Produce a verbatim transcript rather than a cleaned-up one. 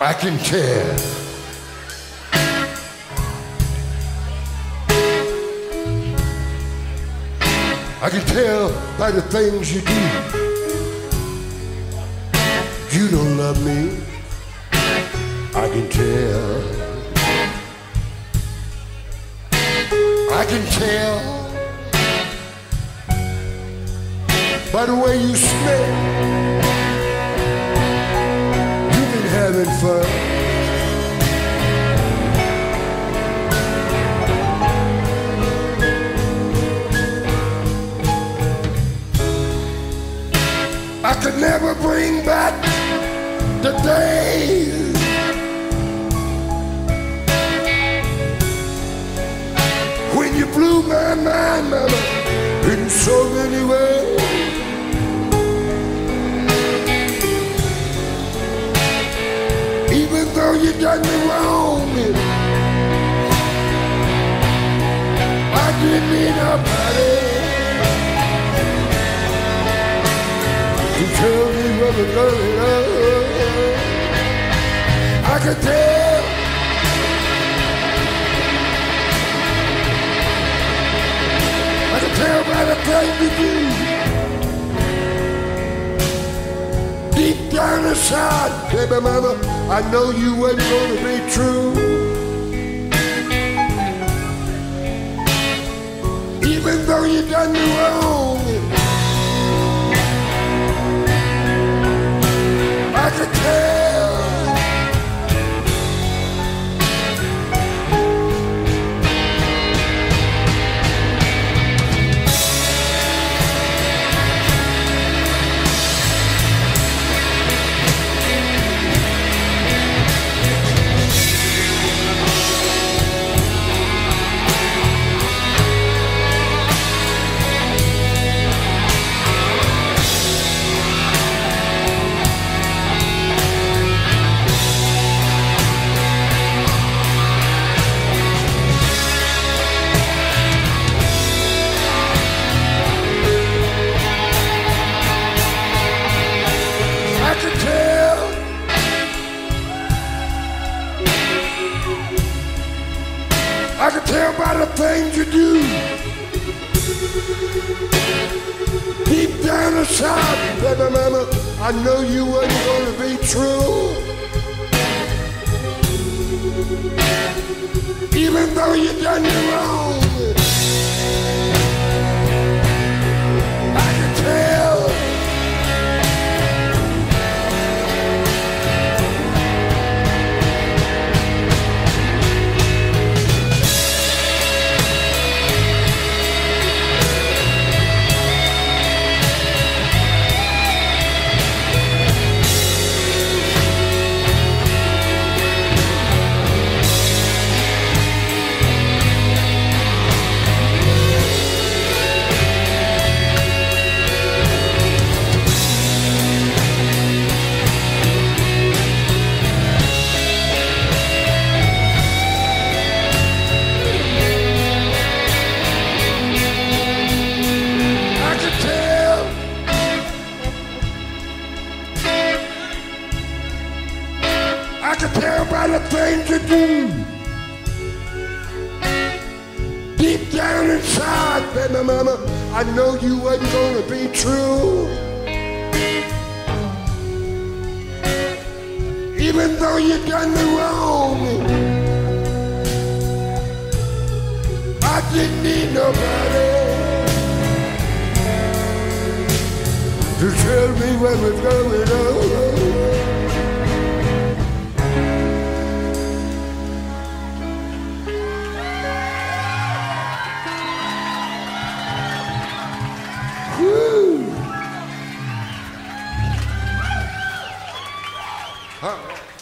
I can tell. I can tell by the things you do. You don't love me. I can tell. I can tell by the way you smell. You've been having fun. I could never bring back the days when you blew my mind, mama, in so many ways. Even though you done me wrong, I didn't need nobody to tell me what was going on. I could tell. I could tell by the things you do. Deep down inside, baby mama, I know you wasn't gonna be true. Even though you done me wrong, I could tell. I can tell by the things you do. Deep down inside, baby mama, I know you wasn't gonna be true. Even though you done me wrong, I can tell. I can tell by the things you do. Deep down inside, baby mama, I know you wasn't gonna be true. Even though you done me wrong, I didn't need nobody to tell me what was going on. Huh.